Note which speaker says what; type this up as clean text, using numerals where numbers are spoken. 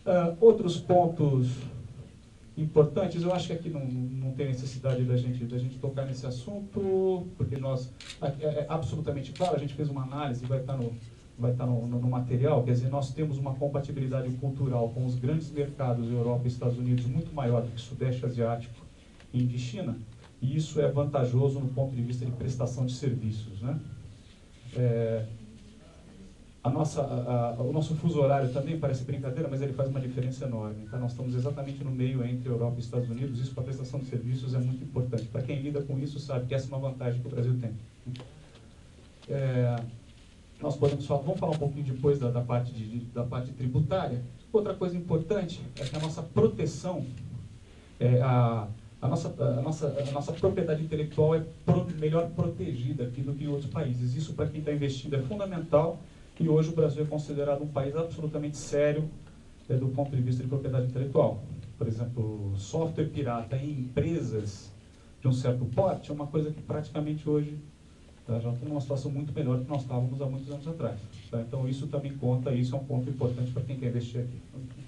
Speaker 1: Outros pontos importantes, eu acho que aqui não tem necessidade da gente tocar nesse assunto, porque é absolutamente claro, a gente fez uma análise, vai estar no material, quer dizer, nós temos uma compatibilidade cultural com os grandes mercados, Europa e Estados Unidos, muito maior do que o Sudeste Asiático e Índia e China, e isso é vantajoso no ponto de vista de prestação de serviços, né? O nosso fuso horário também parece brincadeira, mas ele faz uma diferença enorme. Então, nós estamos exatamente no meio entre Europa e Estados Unidos. Isso para a prestação de serviços é muito importante. Para quem lida com isso, sabe que essa é uma vantagem que o Brasil tem. Nós podemos falar, vamos falar um pouquinho depois da parte tributária. Outra coisa importante é que a nossa proteção, a nossa propriedade intelectual é melhor protegida aqui do que em outros países. Isso, para quem está investindo, é fundamental. E hoje o Brasil é considerado um país absolutamente sério do ponto de vista de propriedade intelectual. Por exemplo, software pirata em empresas de um certo porte é uma coisa que praticamente hoje já está numa situação muito melhor do que nós estávamos há muitos anos atrás. Tá? Então isso também conta, isso é um ponto importante para quem quer investir aqui.